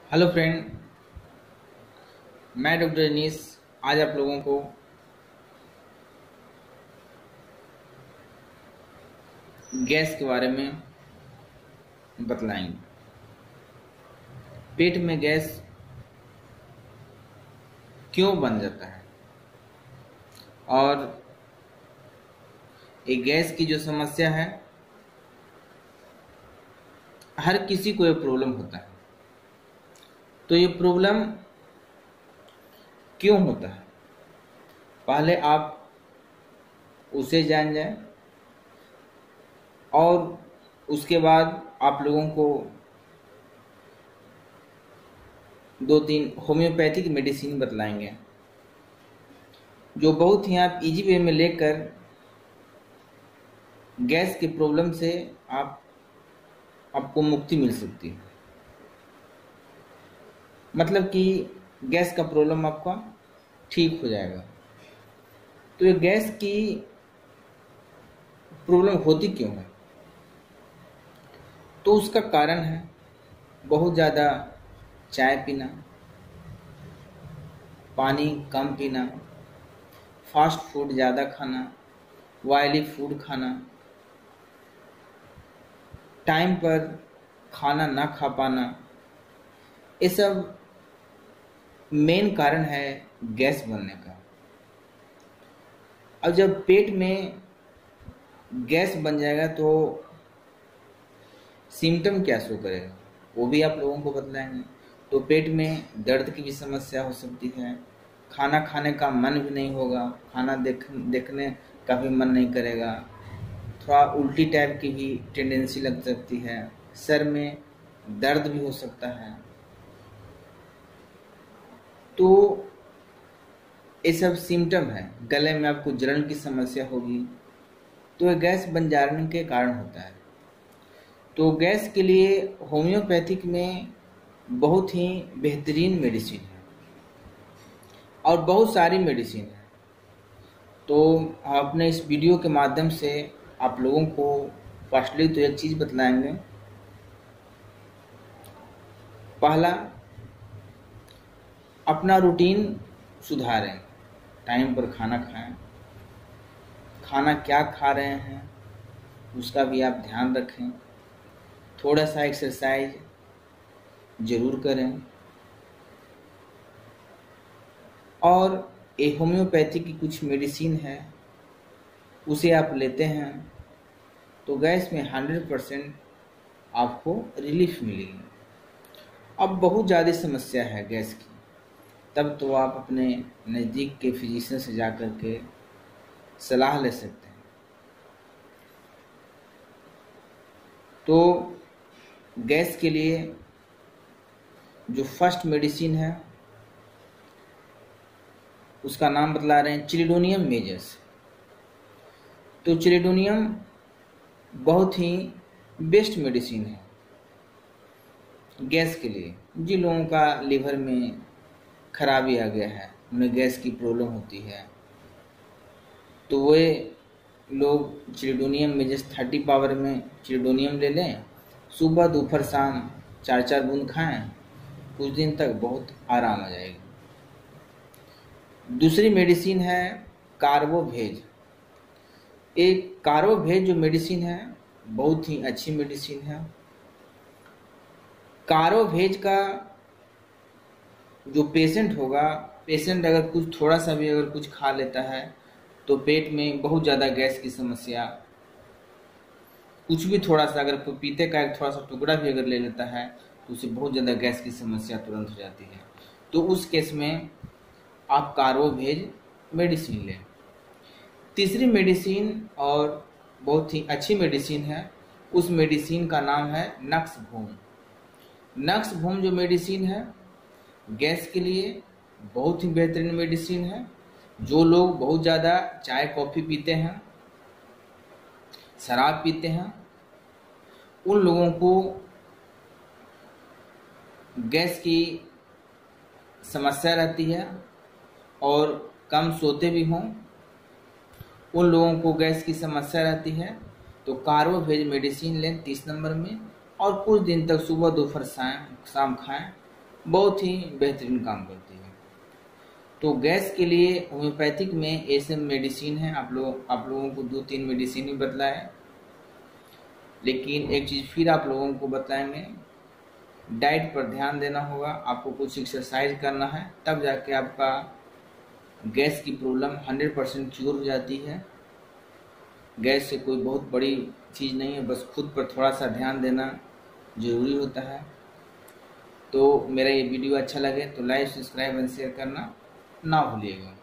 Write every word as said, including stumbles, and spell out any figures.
Hello friend, मैं doctor Anees आज आप लोगों को गैस के बारे में बतलाएंगे। पेट में गैस क्यों बन जाता है और ये गैस की जो समस्या है, हर किसी को ये प्रॉब्लम होता है। तो ये प्रॉब्लम क्यों होता है, पहले आप उसे जान जाएं और उसके बाद आप लोगों को दो तीन होम्योपैथिक मेडिसिन बतलाएंगे जो बहुत ही आप इजी वे में लेकर गैस के प्रॉब्लम से आप आपको मुक्ति मिल सकती है। मतलब कि गैस का प्रॉब्लम आपका ठीक हो जाएगा। तो ये गैस की प्रॉब्लम होती क्यों है, तो उसका कारण है बहुत ज़्यादा चाय पीना, पानी कम पीना, फास्ट फूड ज़्यादा खाना, ऑयली फूड खाना, टाइम पर खाना ना खा पाना, ये सब मेन कारण है गैस बनने का। अब जब पेट में गैस बन जाएगा तो सिम्टम क्या शो करेगा वो भी आप लोगों को बतलाएंगे। तो पेट में दर्द की भी समस्या हो सकती है, खाना खाने का मन भी नहीं होगा, खाना देख देखने का भी मन नहीं करेगा, थोड़ा उल्टी टाइप की भी टेंडेंसी लग सकती है, सर में दर्द भी हो सकता है। तो ये सब सिम्टम है। गले में आपको जलन की समस्या होगी, तो ये गैस बन जाने के कारण होता है। तो गैस के लिए होम्योपैथिक में बहुत ही बेहतरीन मेडिसिन है और बहुत सारी मेडिसिन है। तो अपने इस वीडियो के माध्यम से आप लोगों को फर्स्टली तो एक चीज़ बतलाएंगे। पहला, अपना रूटीन सुधारें, टाइम पर खाना खाएं, खाना क्या खा रहे हैं उसका भी आप ध्यान रखें, थोड़ा सा एक्सरसाइज जरूर करें और ये होम्योपैथी की कुछ मेडिसिन है उसे आप लेते हैं तो गैस में हंड्रेड परसेंट आपको रिलीफ मिलेगी। अब बहुत ज़्यादा समस्या है गैस की, तब तो आप अपने नज़दीक के फिजिशियन से जा कर के सलाह ले सकते हैं। तो गैस के लिए जो फर्स्ट मेडिसिन है उसका नाम बतला रहे हैं, चिलिडोनियम मेजस। तो चिलिडोनियम बहुत ही बेस्ट मेडिसिन है गैस के लिए। जिन लोगों का लीवर में खराबी आ गया है, उन्हें गैस की प्रॉब्लम होती है, तो वे लोग चिलिडोनियम मेजस थर्टी पावर में चिलिडोनियम ले लें, सुबह दोपहर शाम चार चार बूंद खाएं, कुछ दिन तक बहुत आराम आ जाएगा। दूसरी मेडिसिन है कार्बोवेज। एक कार्बोवेज जो मेडिसिन है बहुत ही अच्छी मेडिसिन है। कार्बोवेज का जो पेशेंट होगा, पेशेंट अगर कुछ थोड़ा सा भी अगर कुछ खा लेता है तो पेट में बहुत ज़्यादा गैस की समस्या, कुछ भी थोड़ा सा अगर पपीते का एक थोड़ा सा टुकड़ा भी अगर ले लेता है तो उसे बहुत ज़्यादा गैस की समस्या तुरंत हो जाती है। तो उस केस में आप कार्बोवेज मेडिसिन लें। तीसरी मेडिसिन और बहुत ही अच्छी मेडिसिन है, उस मेडिसिन का नाम है नक्सभूम। नक्सभूम जो मेडिसिन है गैस के लिए बहुत ही बेहतरीन मेडिसिन है। जो लोग बहुत ज़्यादा चाय कॉफ़ी पीते हैं, शराब पीते हैं, उन लोगों को गैस की समस्या रहती है और कम सोते भी हों, उन लोगों को गैस की समस्या रहती है तो कार्बोवेज मेडिसिन लें तीस नंबर में और कुछ दिन तक सुबह दोपहर शाम शाम खाएं बहुत ही बेहतरीन काम करती है। तो गैस के लिए होम्योपैथिक में ऐसे मेडिसिन है, आप लोग आप लोगों को दो तीन मेडिसिन ही बतला है, लेकिन एक चीज़ फिर आप लोगों को बताएंगे, डाइट पर ध्यान देना होगा, आपको कुछ एक्सरसाइज करना है, तब जाके आपका गैस की प्रॉब्लम हंड्रेड परसेंट क्योर हो जाती है। गैस से कोई बहुत बड़ी चीज़ नहीं है, बस खुद पर थोड़ा सा ध्यान देना ज़रूरी होता है। तो मेरा ये वीडियो अच्छा लगे तो लाइक, सब्सक्राइब एंड शेयर करना ना भूलिएगा।